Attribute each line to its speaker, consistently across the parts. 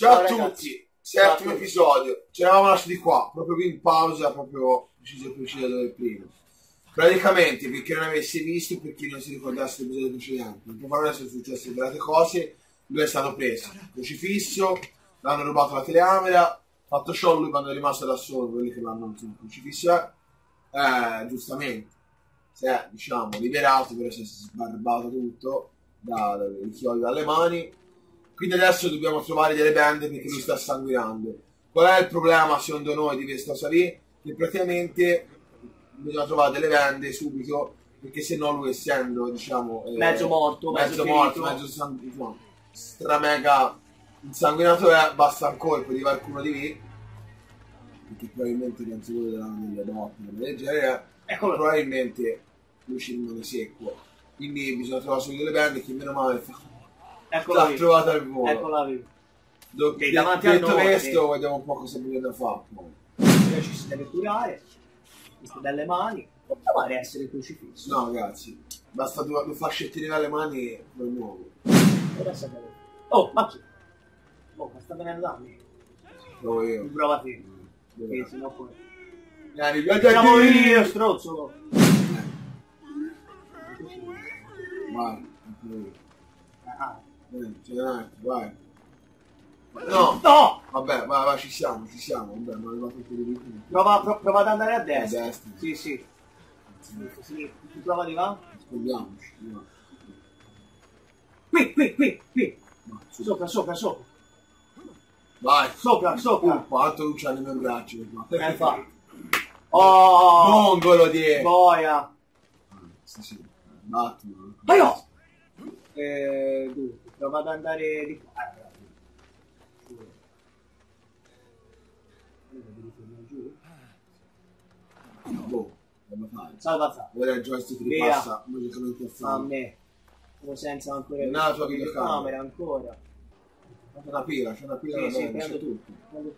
Speaker 1: Ciao a tutti, settimo episodio. Ci eravamo lasciati qua, proprio qui in pausa, proprio preciso dove prima. Praticamente, per chi non avesse visto, per chi non si ricordasse l'episodio precedente, in Pokémon sono successe delle cose, lui è stato preso, crocifisso, l'hanno rubato la telecamera, fatto show lui quando è rimasto da solo, quelli che l'hanno crocifisso, giustamente, si è, diciamo, liberato, però si è sbarbato tutto, dai chiodi dalle mani. Quindi adesso dobbiamo trovare delle bende perché lui sta sanguinando. Qual è il problema secondo noi di questa cosa lì? Che praticamente bisogna trovare delle bende subito, perché se no lui, essendo, diciamo,
Speaker 2: mezzo morto,
Speaker 1: mezzo sanguinato, stramega insanguinato, basta un colpo di qualcuno di lì, perché probabilmente non si vuole delle botte del genere, probabilmente lui ci rimane secco. Quindi bisogna trovare subito delle bende che meno male fa.
Speaker 2: Eccola
Speaker 1: l'ha trovata al volo.
Speaker 2: Eccola lì.
Speaker 1: Davanti a noi, questo, vediamo un po' cosa bisogna fare.
Speaker 2: Ci si deve curare, queste belle mani, può provare a essere crocifisso.
Speaker 1: No ragazzi, basta due fascettine dalle mani e poi nuovo.
Speaker 2: Ora sapete. Oh, ma chi? Oh, ma sta venendo da me.
Speaker 1: Provo io.
Speaker 2: Prova te. Perché sennò poi...
Speaker 1: Siamo
Speaker 2: io, strozzo!
Speaker 1: Vai, vai.
Speaker 2: No! No!
Speaker 1: Vabbè, vai, ci siamo. Vabbè, ma arrivato il periodo.
Speaker 2: Prova ad andare a destra.
Speaker 1: A destra.
Speaker 2: Sì. Tu prova di là?
Speaker 1: Scordiamoci. No.
Speaker 2: Qui. Sopra.
Speaker 1: Vai.
Speaker 2: Sopra.
Speaker 1: Quanto luce ha nel mio braccio.
Speaker 2: Fa. Oh!
Speaker 1: Mongolo di...
Speaker 2: Boia!
Speaker 1: Sì. Battimo.
Speaker 2: Vai oh! Dunque, prova ad andare di qua.
Speaker 1: Boh, come fai?
Speaker 2: Salva.
Speaker 1: Ora il joystick ripassa magicamente a fuoco.
Speaker 2: A me. Sono senza ancora
Speaker 1: la tua videocamera
Speaker 2: ancora.
Speaker 1: C'è una pila
Speaker 2: Sì,
Speaker 1: prendo tutto.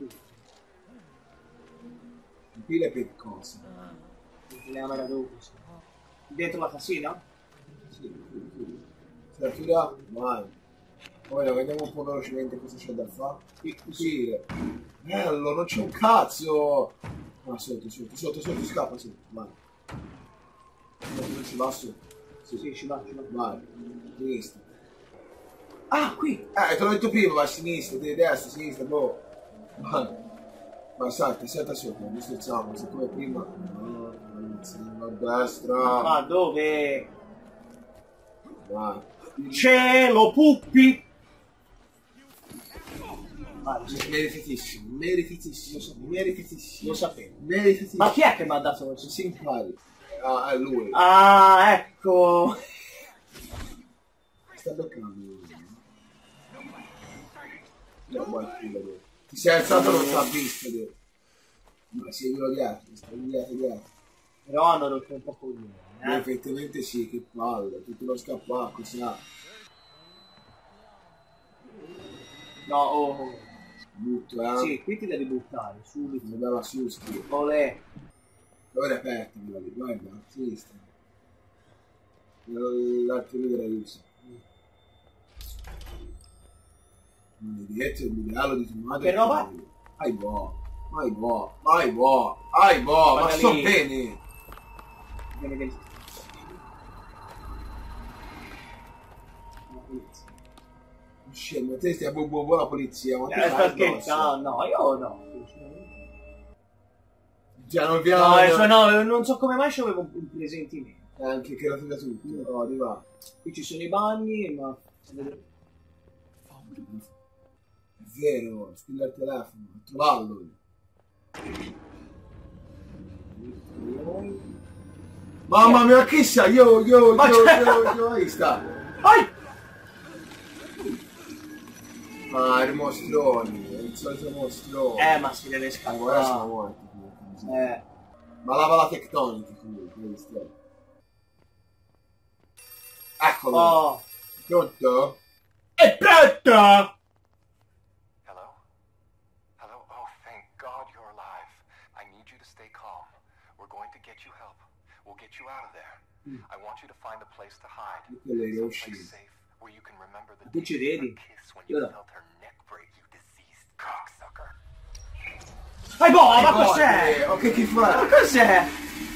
Speaker 1: Pile per cosa?
Speaker 2: Telecamera dopo. Dentro la cassina?
Speaker 1: Sì. Sertura, vai. Ora vediamo un po' velocemente cosa c'è da fare. Sì. Bello, non c'è un cazzo! Ah, sotto, scappa, sotto, vai. Non ci va su.
Speaker 2: Sì, ci va.
Speaker 1: Vai, sinistra.
Speaker 2: Ah, qui!
Speaker 1: Te l'ho detto prima, vai a sinistra, di destra, sinistra, boh. Vai, salta sopra, non scherziamo, se come prima. A destra.
Speaker 2: Ma dove?
Speaker 1: Vai.
Speaker 2: Cielo, puppi!
Speaker 1: Meritatissimo.
Speaker 2: Lo sapevo.
Speaker 1: Meritatissimo.
Speaker 2: Ma chi è che mi ha dato questo?
Speaker 1: Si impari. Ah, è lui.
Speaker 2: Ah, ecco.
Speaker 1: Sta beccando. No, guarda, ti sei alzato, non ti ha visto. Ma si è dietro, sta dietro.
Speaker 2: Però hanno rotto un po' con
Speaker 1: Effettivamente sì, che palle, tutto lo scappacco, si ha.
Speaker 2: No,
Speaker 1: Butto,
Speaker 2: Sì, qui ti devi buttare, subito.
Speaker 1: Mi dava susti.
Speaker 2: Olè.
Speaker 1: Ora è aperto, guarda, a sinistra. L'altro video era uso. Maledetto, il mineralo di tua madre.
Speaker 2: Che roba?
Speaker 1: Vai boh, ma sto bene.
Speaker 2: Vieni.
Speaker 1: Scemo, te stai a buona polizia, ma
Speaker 2: perché? No, io no.
Speaker 1: No,
Speaker 2: non so come mai c'avevo un presentimento.
Speaker 1: Anche che era da tutto. No, di va.
Speaker 2: Qui ci sono i bagni, ma...
Speaker 1: È vero, spilla il telefono, trovarlo. Mamma mia, chi sa? Io, ahí sta.
Speaker 2: Vai!
Speaker 1: Ah, il mostrone, il solito mostrone.
Speaker 2: Ma si deve scappare.
Speaker 1: Ora sono morti. Ma lava la tectonica comunque, visto? Eccolo.
Speaker 2: Oh.
Speaker 1: Pronto?
Speaker 2: È pronto!
Speaker 3: Hello? Oh, thank God you're alive. I need you to stay calm. We're going to get you help. We'll get you out of there. I want you to find a place to hide. Someplace safe where you can remember the
Speaker 2: Tu ci vedi?
Speaker 3: kiss when you felt her neck break, you disease
Speaker 2: boh, ma
Speaker 1: boh,
Speaker 2: cos'è?
Speaker 1: ok, che
Speaker 2: Ma
Speaker 1: fa?
Speaker 2: cos'è?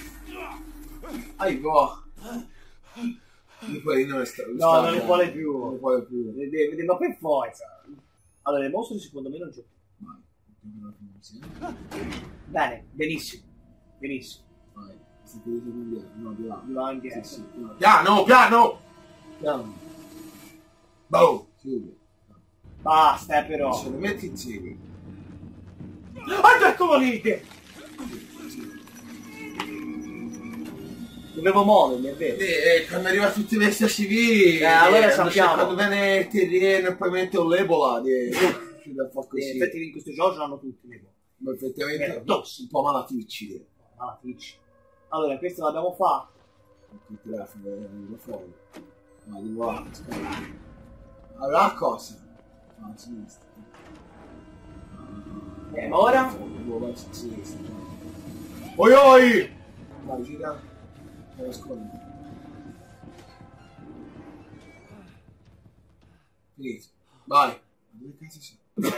Speaker 1: Boh. Poi non
Speaker 2: No, non ne vuole più.
Speaker 1: Non ne vuole più.
Speaker 2: Ma per forza. Allora, il mostro secondo me non c'è. Bene, benissimo. Benissimo.
Speaker 1: Vai. Stai vedendo no, di là.
Speaker 2: Di là indietro.
Speaker 1: Sì, sì. Piano, piano!
Speaker 2: No.
Speaker 1: Boh, chiudi.
Speaker 2: Basta, però.
Speaker 1: Se lo metti insieme.
Speaker 2: Ah, eccolo lì! Dovevo muovermi, è vero.
Speaker 1: Quando arriva tutti i vesti civili,
Speaker 2: allora sappiamo.
Speaker 1: Quando viene il terreno e poi mette l'ebola,
Speaker 2: In effetti in questo gioco ce l'hanno tutti l'ebola.
Speaker 1: ma effettivamente
Speaker 2: Addosso.
Speaker 1: un po' malaticci.
Speaker 2: Malatici. Allora, questo l'abbiamo fatto.
Speaker 1: Il telefono lo fuori. Ma di là, allora cosa? A sinistra.
Speaker 2: Ma ora?
Speaker 1: A sinistra. Oi oi! Vai, gira. Nascondi. Finito. Vai. Ma dove cazzo siamo?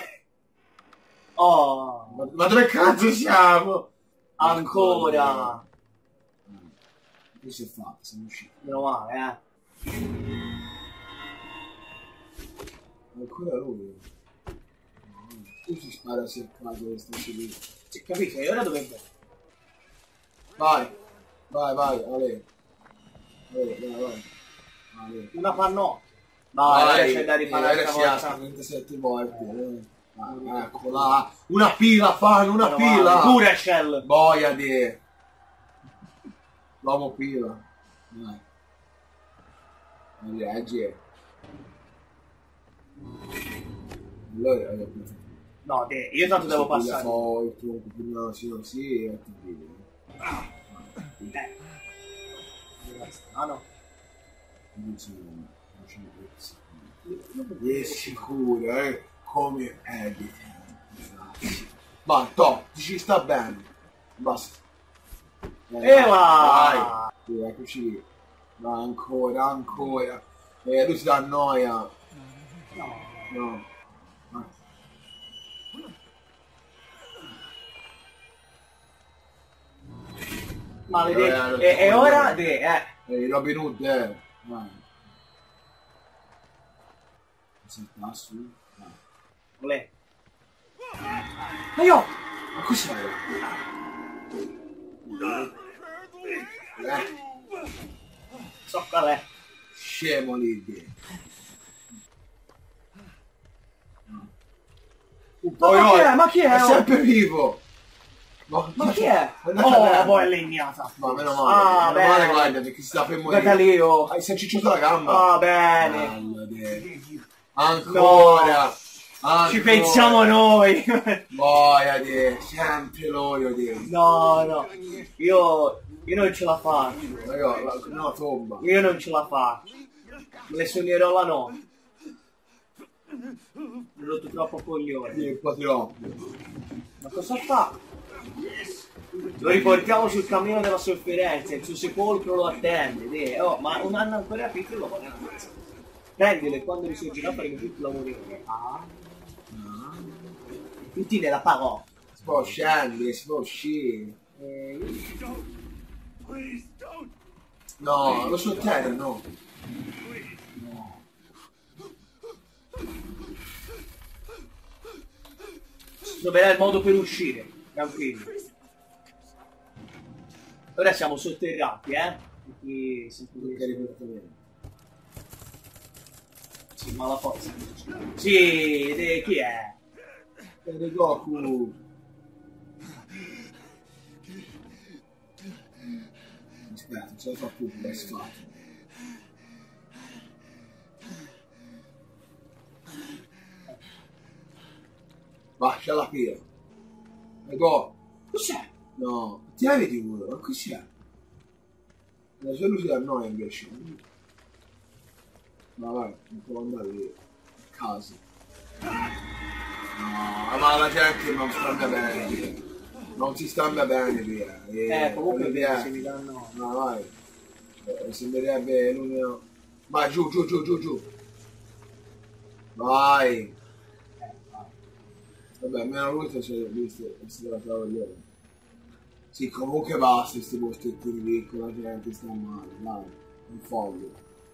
Speaker 2: Oh,
Speaker 1: Ma dove cazzo siamo?
Speaker 2: ancora.
Speaker 1: Che si è fatto? Siamo usciti.
Speaker 2: Meno male,
Speaker 1: Ancora lui. Tu si spara se il caso che sta seguendo.
Speaker 2: Sì, capisci? E ora dove vai?
Speaker 1: Vai. Vai, vai, Ale. Vai. Ale.
Speaker 2: Una pannocchia. Vai, ora c'è da riparare
Speaker 1: si
Speaker 2: questa
Speaker 1: alza
Speaker 2: volta.
Speaker 1: 37 volte. Eccola. Una pila, fan, una pila.
Speaker 2: Pure Shell.
Speaker 1: Boia di. L'uomo pila. Vai. Leggi. Allora,
Speaker 2: No, io tanto devo passare.
Speaker 1: Poi, no, sì,
Speaker 2: Ah no.
Speaker 1: non è sicuro, come edita. Ma top, ci sta bene. Basta.
Speaker 2: Vai.
Speaker 1: Sì, eccoci lì. No, ancora. Lui si dà noia. No.
Speaker 2: Maledetto. E ora?
Speaker 1: Robin Hood, vai. Salta su.
Speaker 2: Olè. Ma io!
Speaker 1: Ma cos'è?
Speaker 2: So qual è.
Speaker 1: Scemo lì.
Speaker 2: Ma chi è?
Speaker 1: È sempre vivo.
Speaker 2: Ma chi è?
Speaker 1: Oh,
Speaker 2: poi è legnata.
Speaker 1: Ma meno male. Meno male, guarda, perché si sta per morire.
Speaker 2: Guarda lì, oh.
Speaker 1: Si è cicciato la gamba.
Speaker 2: Ah, bene.
Speaker 1: Ancora.
Speaker 2: Ci pensiamo noi.
Speaker 1: Boia di. Sempre loro di.
Speaker 2: No. Io non ce la faccio.
Speaker 1: No, tomba.
Speaker 2: Io non ce la faccio. Le sognerò la notte. Ho rotto troppo coglione.
Speaker 1: Sì, un po' troppo.
Speaker 2: Ma cosa fa? Lo riportiamo sul cammino della sofferenza, il suo sepolcro lo attende. Ma un anno ancora piccolo lo vogliono. Prendilo e quando risorgerà faremo tutto il lavoro. Tutti nella parola.
Speaker 1: Si può scendere, si può uscire. No, lo sotterra, no.
Speaker 2: Troverà il modo per uscire, tranquillo. Ora siamo sotterrati, Perché sì, ma la forza. Sì, chi è?
Speaker 1: Goku. Aspetta, ce la fa più per sfatto. Va, c'è la pila. Ego.
Speaker 2: Cos'è?
Speaker 1: No, ti la vedi uno, ma cos'è? La sua luce da noi invece. Ma vai, non può andare lì. A casa. No, ma la gente non sta bene. Non si sta bene via.
Speaker 2: Comunque
Speaker 1: via.
Speaker 2: se mi danno.
Speaker 1: No, vai. Sembrerebbe l'unico. Vai, giù. Vabbè, meno lui c'è visto la cavaliere. Sì, comunque basta questi boschettini lì con la gente sta male, dai, un foglio.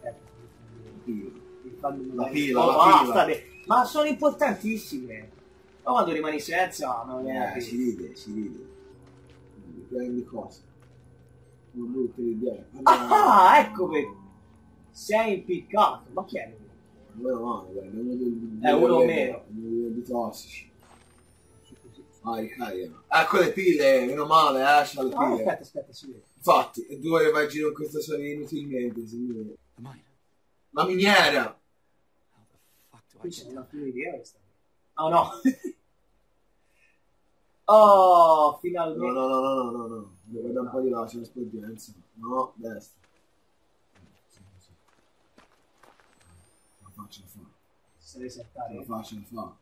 Speaker 1: La pila,
Speaker 2: oh,
Speaker 1: la
Speaker 2: basta,
Speaker 1: pila.
Speaker 2: ma sono importantissime. Ma quando rimani senza non è
Speaker 1: Si ride. Prendi cosa? Non brutte idee.
Speaker 2: Ah, ecco perché sei impiccato. Ma chi è lui?
Speaker 1: Meno male, dai,
Speaker 2: È uno meno.
Speaker 1: Uno di tossici. Ricarica. Ecco le pile, meno male, c'ha le pile.
Speaker 2: Aspetta, si vede.
Speaker 1: Infatti, e due vai in giro con questa storia inutilmente, signore. La miniera!
Speaker 2: Qui c'è una idea questa. Oh no! Oh, finalmente.
Speaker 1: No. Devo vedere un po' di là, c'è un'esperienza. No, destra. La faccio fa.
Speaker 2: Se devi settare.
Speaker 1: La faccio fa.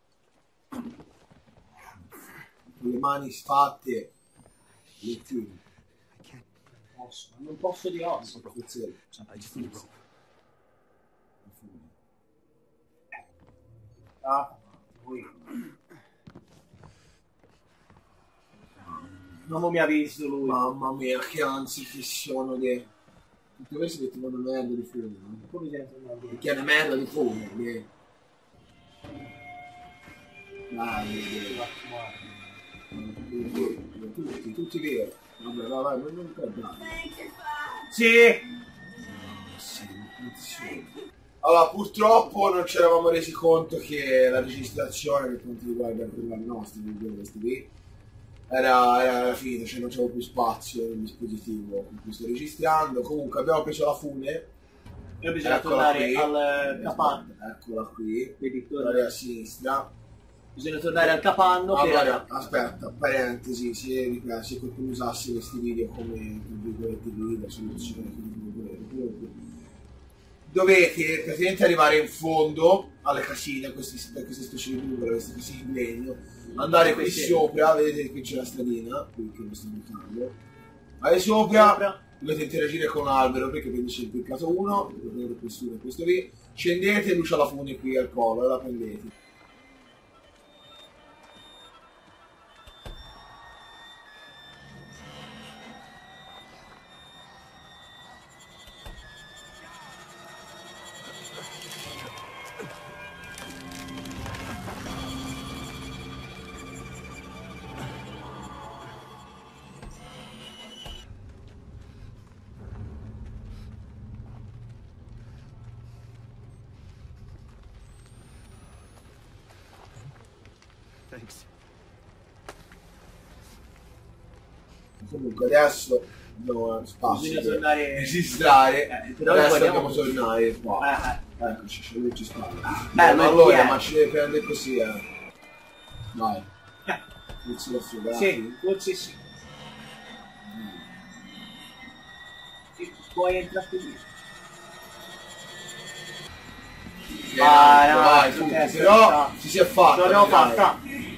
Speaker 1: Con le mani sfatte. Le tiri.
Speaker 2: Non posso di oggi. Ah, lui. Non mi ha visto lui.
Speaker 1: Mamma mia, che anzi che sono di... Tutte queste che ti vanno merda di fumo.
Speaker 2: Come dentro una via.
Speaker 1: Perché è una merda di fumo, Dai, tutti veri. Vabbè, vai, non perdere.
Speaker 2: Sì!
Speaker 1: Allora, purtroppo non ci eravamo resi conto che la registrazione, per quanto riguarda quella nostra, questi qui, era finita, cioè non c'avevo più spazio nel dispositivo con cui sto registrando. Comunque abbiamo preso la fune.
Speaker 2: E bisogna tornare al capanno.
Speaker 1: Eccola qui,
Speaker 2: Vedi,
Speaker 1: a sinistra.
Speaker 2: Bisogna tornare al capanno.
Speaker 1: Allora, aspetta, parentesi, se qualcuno usasse questi video come la soluzione, dovete praticamente arrivare in fondo alle casine, queste specie di numero, queste casine di legno, andare qui sopra, vedete che qui c'è la stradina, qui che lo sto buttando, vai sopra, dovete interagire con un albero perché quindi c'è impiccato uno, prendete questo e questo lì, scendete e luce la fune qui al collo e la prendete.
Speaker 3: Thanks.
Speaker 1: Comunque adesso abbiamo spazio
Speaker 2: Bisogna
Speaker 1: per
Speaker 2: tornare
Speaker 1: registrare,
Speaker 2: però
Speaker 1: adesso
Speaker 2: guardiamo
Speaker 1: dobbiamo tornare qua. Eccoci, c'è lui ci sta. Allora, ma ci deve prendere così, Vai. Inizi da sfogare.
Speaker 2: Sì, forse sì. Puoi entrare qui.
Speaker 1: Vai, però ci si è fatta.
Speaker 2: Non l'abbiamo fatta.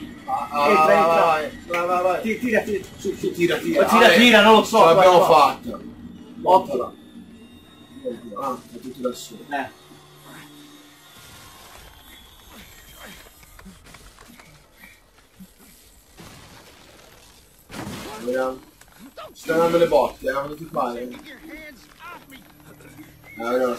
Speaker 1: Vai.
Speaker 2: Tira, su.
Speaker 1: Tira,
Speaker 2: non lo so.
Speaker 1: Ce l'abbiamo fatta.
Speaker 2: Ottimo.
Speaker 1: È tutto da solo. Stanno dando le botte, non ti fare. Allora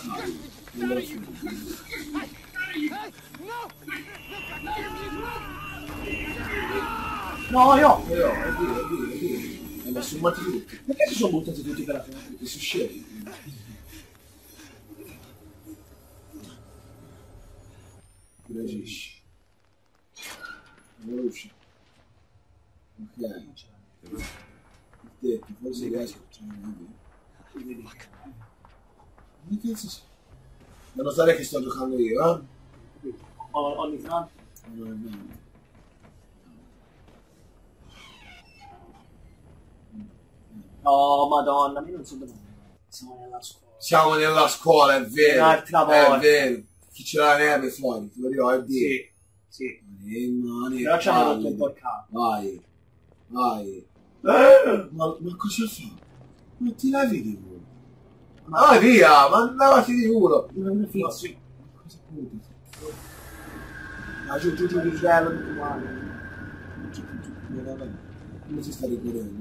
Speaker 2: No, io.
Speaker 1: Hai messo un matti tutti.
Speaker 2: Perché si sono buttati tutti per la fine?
Speaker 1: Perché si sceglie. Reagisci. Non riesci. Ok. Detto, forse riesco. Ma che cazzo sei? Da notare che sto giocando io,
Speaker 2: Ogni tanto.
Speaker 1: Non è bene.
Speaker 2: Oh, madonna, io non so dove. Siamo nella scuola.
Speaker 1: È vero.
Speaker 2: Un'altra volta.
Speaker 1: È vero. Chi ce la neve fuori, te lo ricordi?
Speaker 2: Sì.
Speaker 1: Mani,
Speaker 2: Però ci hanno rotto un po' il capo.
Speaker 1: Vai. Ma cosa fa? Non ti lavi di culo. Vai via, ma andavati di culo.
Speaker 2: Non è fisso.
Speaker 1: Cosa puti?
Speaker 2: Giù, bello, tutto male.
Speaker 1: Come si sta ricorrendo?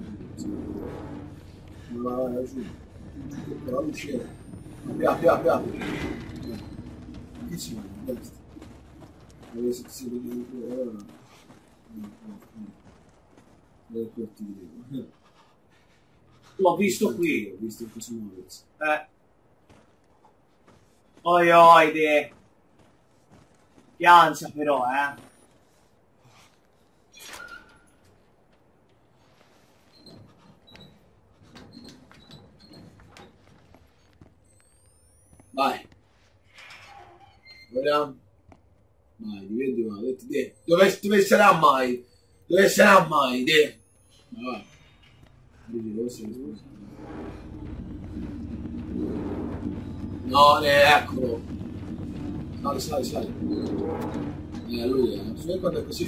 Speaker 1: Ma giù. Però uscire. Più. Che ci va? Adesso si vede ancora.
Speaker 2: L'ho visto qui.
Speaker 1: Ho visto questo muoversi.
Speaker 2: Oi, pianza però,
Speaker 1: Vai. Vediamo. Vai, diventi male. Dove sarà mai? Dove sarà mai? Vai. No, eccolo. Sali. Lui è. Quando è così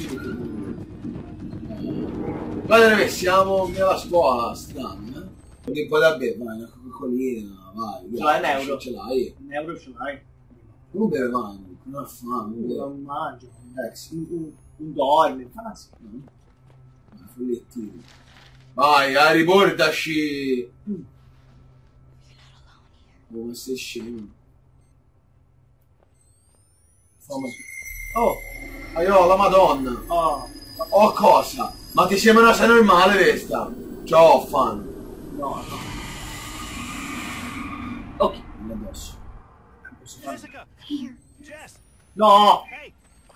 Speaker 1: guarda dove siamo nella scuola, strano, Perché poi vabbè, vai, una Coca-Colina, vai.
Speaker 2: Ce l'hai un euro?
Speaker 1: Ce l'hai.
Speaker 2: Un euro ce l'hai.
Speaker 1: Non beve mai, non ha fame.
Speaker 2: Non mangio.
Speaker 1: Sì.
Speaker 2: Un dorme, fa
Speaker 1: Follettino. Vai, riportaci. Oh, ma sei scemo. Oh, la madonna. Oh, cosa? Ma ti sembra una cosa normale questa? Ciao, fan.
Speaker 2: No. Ok.
Speaker 1: Addosso.
Speaker 4: Jessica! Jess!
Speaker 2: No!
Speaker 4: Hey!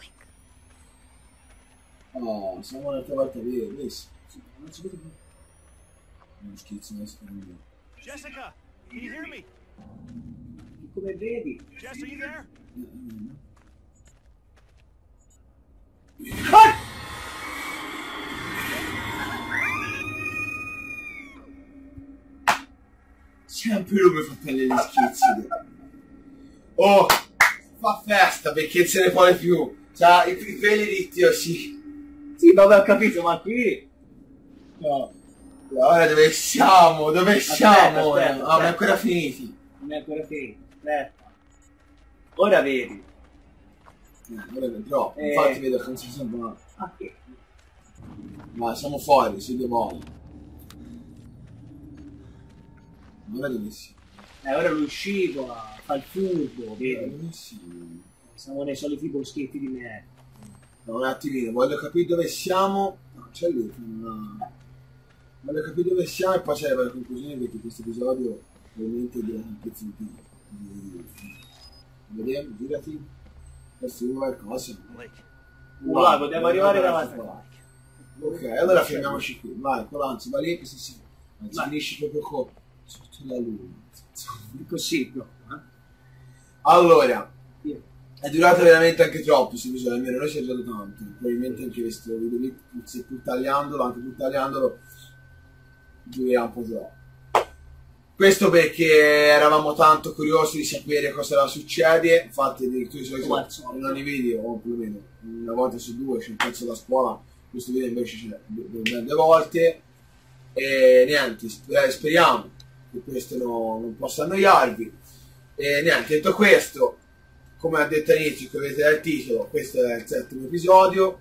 Speaker 1: Oh, siamo un'altra volta via, adesso. Non si vede più. Non schizzo, non si vede più.
Speaker 4: Jessica! Can you hear me?
Speaker 2: Come vedi?
Speaker 4: Jess, are you there?
Speaker 1: Sempre lui mi fa prendere gli schizzi. Oh, fa festa perché non se ne vuole più. C'ha i peli ritti, sì.
Speaker 2: Sì, vabbè, ho capito, ma qui...
Speaker 1: No. Allora, dove siamo? Dove siamo ora?
Speaker 2: Aspetta.
Speaker 1: Non è ancora finiti.
Speaker 2: Non è ancora finito. Aspetta. Ora vedi.
Speaker 1: Però, infatti vedo che non si sembra.
Speaker 2: Ok.
Speaker 1: Ma siamo fuori, si demora. Ora dove siamo?
Speaker 2: Ora lui è uscito, fa il furbo, vedi?
Speaker 1: Dove siamo?
Speaker 2: Siamo nei soliti boschetti di merda.
Speaker 1: No, un attimino, voglio capire dove siamo. No, c'è lì. No. Voglio capire dove siamo e poi c'è la conclusione perché questo episodio ovviamente è un pezzo di... Vediamo, girati. Questo è qualcosa.
Speaker 2: Là, dobbiamo arrivare davanti.
Speaker 1: Ok, allora fermiamoci qui. Vai, Colanzo, va lì che si finisce proprio con sotto la luna.
Speaker 2: Così, no?
Speaker 1: Allora, è durato veramente anche troppo questo episodio, almeno noi ci ha giocato tanto. Probabilmente anche questo video lì, se pur tagliandolo, durerà un po' troppo. Questo perché eravamo tanto curiosi di sapere cosa era succede, infatti addirittura in ogni video, o perlomeno una volta su due c'è un pezzo da scuola, questo video invece c'è due volte, e niente, speriamo che questo non possa annoiarvi, e niente, detto questo, come ha detto all'inizio, che avete dal titolo, questo è il 7º episodio,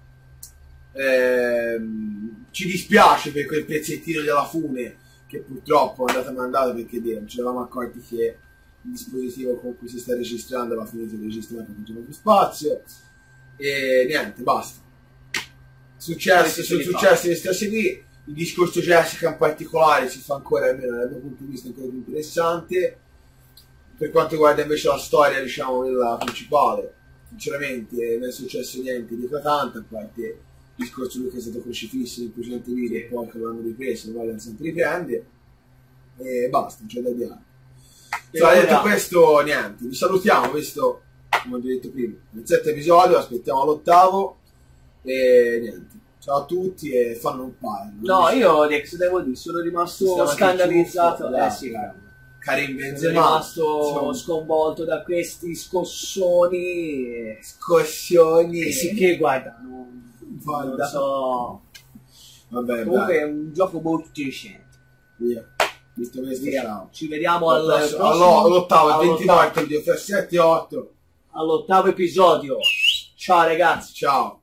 Speaker 1: ci dispiace per quel pezzettino della fune, che purtroppo è andata mandata perché non ci eravamo accorti che il dispositivo con cui si sta registrando aveva finito di registrare perché non c'era più spazio, e niente, basta. Successo di stessi lì, il discorso Jessica in particolare si fa ancora, almeno dal mio punto di vista, ancora più interessante. Per quanto riguarda invece la storia, diciamo, quella principale, sinceramente non è successo niente di eclatante, a parte il discorso lui che è stato crocifisso nel precedente video e poi che lo hanno ripreso, lo sempre riprende, e basta, non c'è da dire. Detto questo, niente, vi salutiamo, questo, come ho detto prima, il 7º episodio, aspettiamo l'8º, e niente. Ciao a tutti e fanno un paio.
Speaker 2: No, io Dex devo dire, sono rimasto scandalizzato. Sì,
Speaker 1: Karim Benzema,
Speaker 2: sono rimasto sconvolto da questi scossoni.
Speaker 1: Scossioni.
Speaker 2: Sì, che guarda, non so.
Speaker 1: Vabbè,
Speaker 2: comunque è un gioco molto decente.
Speaker 1: Via. Visto questo, ciao.
Speaker 2: Ci vediamo all'ottavo,
Speaker 1: il 29 video, 7 8.
Speaker 2: all'8º episodio. Ciao ragazzi.
Speaker 1: Ciao.